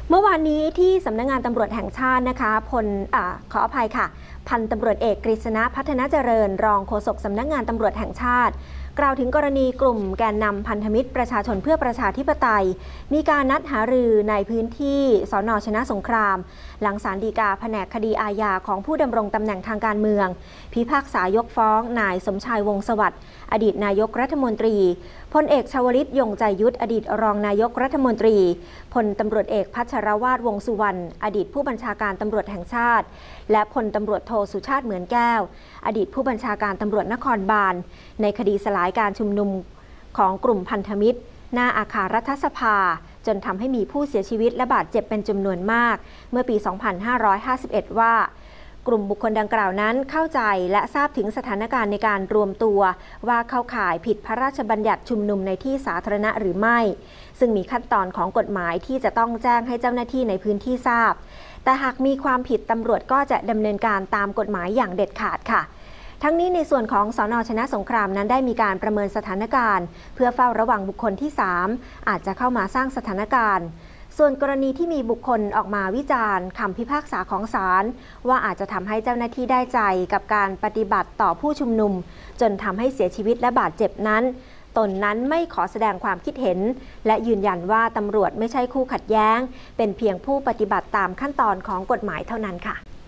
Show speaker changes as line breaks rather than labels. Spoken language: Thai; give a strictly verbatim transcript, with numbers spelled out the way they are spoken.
เมื่อวานนี้ที่สำนักงานตำรวจแห่งชาตินะคะพลอ่าขออภัยค่ะพันตำรวจเอกกฤษณะพัฒนาเจริญรองโฆษกสำนักงานตำรวจแห่งชาติกล่าวถึงกรณีกลุ่มแกนนำพันธมิตรประชาชนเพื่อประชาธิปไตยมีการนัดหารือในพื้นที่สน.ชนะสงครามหลังศาลฎีกาแผนกคดีอาญาของผู้ดำรงตำแหน่งทางการเมืองพิพากษายกฟ้องนายสมชายวงศ์สวัสดิ์อดีตนายกรัฐมนตรีพลเอกชวลิตยงใจยุทธอดีตรองนายกรัฐมนตรีพลตำรวจเอกพัชรวาทวงสุวรรณอดีตผู้บัญชาการตำรวจแห่งชาติและพลตำรวจโทสุชาติเหมือนแก้วอดีตผู้บัญชาการตำรวจนครบาลในคดีสลายการชุมนุมของกลุ่มพันธมิตรหน้าอาคารรัฐสภาจนทำให้มีผู้เสียชีวิตและบาดเจ็บเป็นจำนวนมากเมื่อปี สองพันห้าร้อยห้าสิบเอ็ด ว่ากลุ่มบุคคลดังกล่าวนั้นเข้าใจและทราบถึงสถานการณ์ในการรวมตัวว่าเข้าข่ายผิดพระราชบัญญัติชุมนุมในที่สาธารณะหรือไม่ซึ่งมีขั้นตอนของกฎหมายที่จะต้องแจ้งให้เจ้าหน้าที่ในพื้นที่ทราบแต่หากมีความผิดตำรวจก็จะดำเนินการตามกฎหมายอย่างเด็ดขาดค่ะทั้งนี้ในส่วนของสน.ชนะสงครามนั้นได้มีการประเมินสถานการณ์เพื่อเฝ้าระวังบุคคลที่สามอาจจะเข้ามาสร้างสถานการณ์ส่วนกรณีที่มีบุคคลออกมาวิจารณ์คำพิพากษาของศาลว่าอาจจะทำให้เจ้าหน้าที่ได้ใจกับการปฏิบัติต่อผู้ชุมนุมจนทำให้เสียชีวิตและบาดเจ็บนั้นตนนั้นไม่ขอแสดงความคิดเห็นและยืนยันว่าตำรวจไม่ใช่คู่ขัดแย้งเป็นเพียงผู้ปฏิบัติตามขั้นตอนของกฎหมายเท่านั้นค่ะ